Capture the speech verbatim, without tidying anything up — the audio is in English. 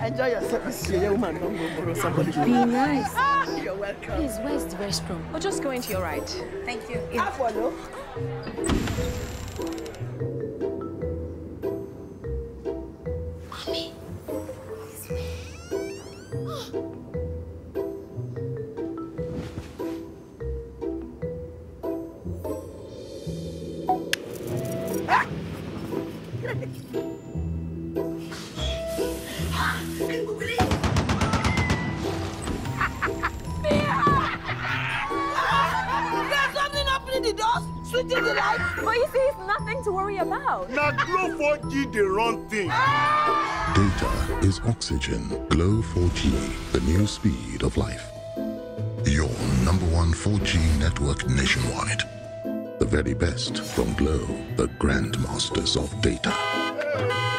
Enjoy yourself. You're woman. Don't go borrow somebody. Be nice. You're welcome. Please, where's the restroom? Or just go into your right. Thank you. I follow. Mommy. Switching the light. But you see, it's nothing to worry about. Now Glo four G the wrong thing. Data is oxygen. Glo four G, the new speed of life. Your number one four G network nationwide. The very best from Glo, the grandmasters of data.